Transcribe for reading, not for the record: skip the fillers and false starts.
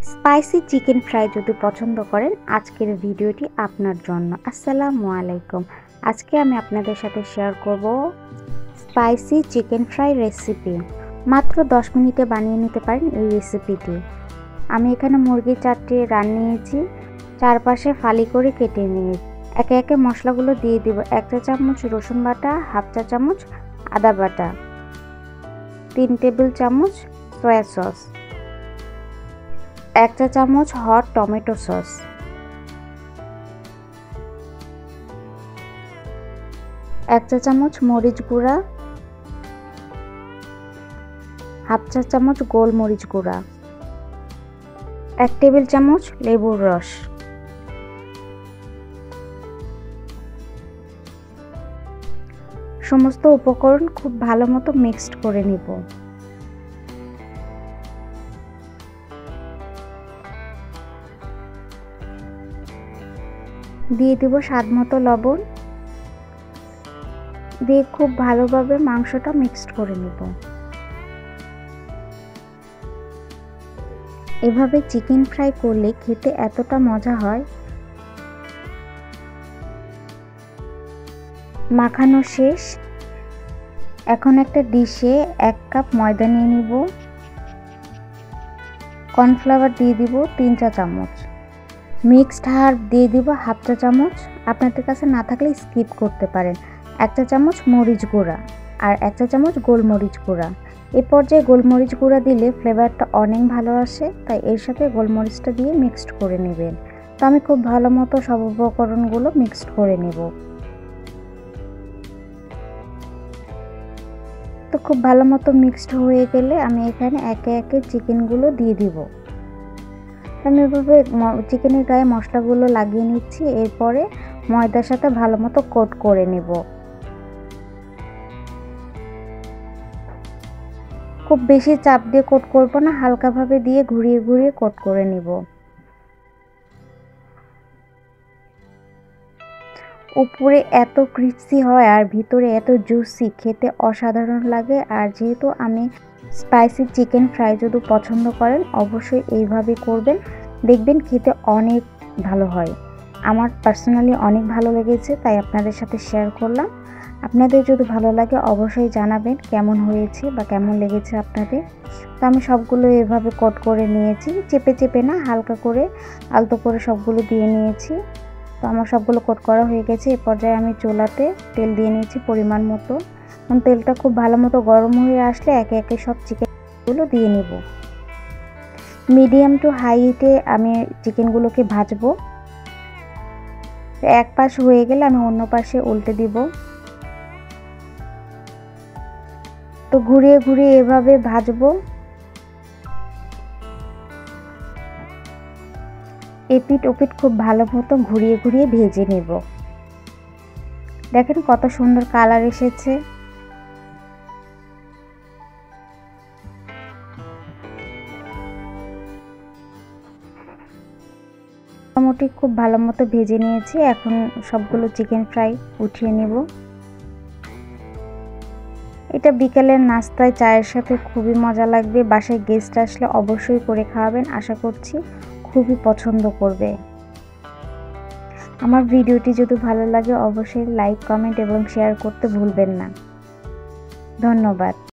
Spicy chicken fry যদি পছন্দ করেন আজকের ভিডিওটি আপনার জন্য। আসসালামু আলাইকুম। আজকে আমি আপনাদের সাথে শেয়ার করব স্পাইসি চিকেন ফ্রাই রেসিপি। মাত্র 10 মিনিটে বানিয়ে নিতে পারেন এই রেসিপিটি। আমি এখানে মুরগির 4টি রান নিয়েছি, চারপাশে ফালি করে কেটে নিয়েছি। একে একে মশলাগুলো দিয়ে দিব। 1 চা চামচ রসুন বাটা, হাফ চা চামচ আদা বাটা, 3 টেবিল চামচ সয়া সস, 1 চা চামচ হট টমেটো সস, 1 চা চামচ মরিচ গুঁড়া, হাফ চা চামচ গোলমরিচ গুঁড়া, 1 টেবিল চামচ লেবুর রস। সমস্ত উপকরণ খুব ভালো মতো মিক্সড করে নিব। দিয়ে দিব স্বাদ মতো লবণ, দিয়ে খুব ভালোভাবে মাংসটা মিক্সড করে নিব। এভাবে চিকেন ফ্রাই করলে খেতে এতটা মজা হয়। মাখানো শেষ। এখন একটা ডিশে 1 কাপ ময়দা নিয়ে নিব। কর্নফ্লাওয়ার দিয়ে দিব 3 চা চামচ, মিক্সড হার্ব দিয়ে দিব হাফ চা চামচ, আপনাদের কাছে না থাকলে স্কিপ করতে পারেন। 1 চা চামচ মরিচ গুঁড়া আর 1 চা চামচ গোলমরিচ গুঁড়া। এই পর্যায়ে গোলমরিচ গুঁড়া দিলে ফ্লেভারটা অনেক ভালো আসে, তাই এর সাথে গোলমরিচটা দিয়ে মিক্সড করে নেবেন। তো আমি খুব ভালো মতো সব উপকরণগুলো মিক্সড করে নেব। তো খুব ভালো মতো মিক্সড হয়ে গেলে আমি এখানে একে একে চিকেনগুলো দিয়ে দিব। আমি এভাবে চিকেনের গায়ে মশলাগুলো লাগিয়ে নিচ্ছি। এরপরে ময়দার সাথে ভালো মতো কোট করে নেব। খুব বেশি চাপ দিয়ে কোট করব না, হালকাভাবে দিয়ে ঘুরিয়ে ঘুরিয়ে কোট করে নেব। উপরে এত ক্রিস্পি হয় আর ভিতরে এত জুসি, খেতে অসাধারণ লাগে। আর যেহেতু আমি স্পাইসি চিকেন ফ্রাই যদি পছন্দ করেন অবশ্যই এইভাবে করবেন, দেখবেন খেতে অনেক ভালো হয়। আমার পার্সোনালি অনেক ভালো লেগেছে, তাই আপনাদের সাথে শেয়ার করলাম। আপনাদের যদি ভালো লাগে অবশ্যই জানাবেন কেমন হয়েছে বা কেমন লেগেছে আপনাদের। তো আমি সবগুলো এভাবে কোট করে নিয়েছি, চেপে চেপে না, হালকা করে আলতো করে সবগুলো দিয়ে নিয়েছি। তো আমার সবগুলো কোট করা হয়ে গেছে। এ পর্যায়ে আমি চুলাতে তেল দিয়ে নিয়েছি পরিমাণ মতো। তেলটা খুব ভালো মতো গরম হয়ে আসলে একে একে সব চিকেনগুলো দিয়ে নেব। মিডিয়াম টু হাই হিটে আমি চিকেনগুলোকে ভাজবো। এক পাশ হয়ে গেলে আমি অন্য পাশে উল্টে দিব। তো ঘুরিয়ে ঘুরিয়ে এভাবে ভাজবো। এপিট ওপিট খুব ভালো মতো ঘুরিয়ে ঘুরিয়ে ভেজে নেব। দেখেন কত সুন্দর কালার এসেছে। মোটামুটি খুব ভালো মতো ভেজে নিয়েছি। এখন সবগুলো চিকেন ফ্রাই উঠিয়ে নেব। এটা বিকেলের নাস্তায় চায়ের সাথে খুবই মজা লাগবে। বাসায় গেস্ট আসলে অবশ্যই করে খাওয়াবেন, আশা করছি খুবই পছন্দ করবে। আমার ভিডিওটি যদি ভালো লাগে অবশ্যই লাইক, কমেন্ট এবং শেয়ার করতে ভুলবেন না। ধন্যবাদ।